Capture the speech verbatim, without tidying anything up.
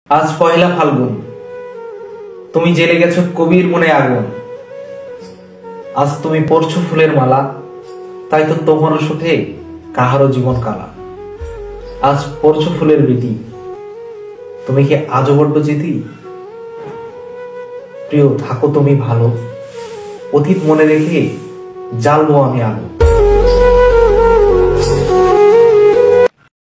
আজ পয়লা ফাল্গুন, তুমি জেলে গেছো কবির মনে আগুন। আজ তুমি পরছো ফুলের মালা, তাই তো তোমার সুখে কাহারও জীবন কালা। আজ পরছো ফুলের বিধি, তুমি কি আজও বড্ড জিতি? প্রিয়, থাকো তুমি ভালো, অতীত মনে রেখে জ্বালবো আমি আলো।